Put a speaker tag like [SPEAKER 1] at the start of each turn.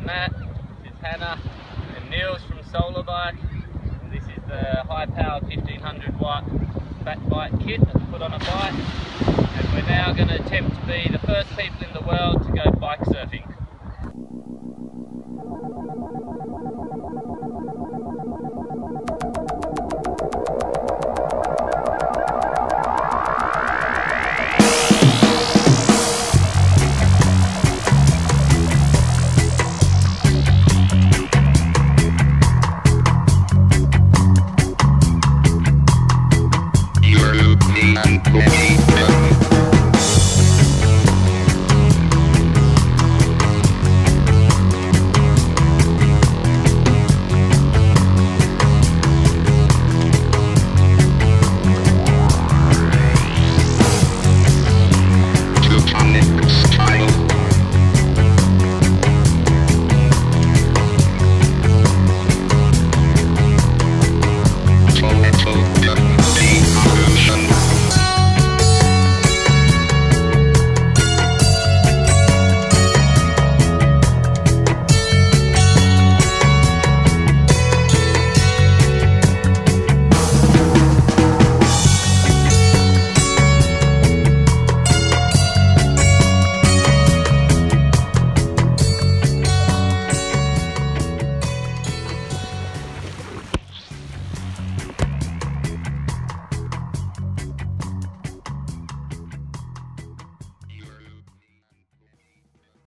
[SPEAKER 1] Matt, this is Hannah, and Niels from Solar Bike. This is the high-powered 1500 watt fat bike kit that's put on a bike, and we're now going to attempt to be the first people in the world to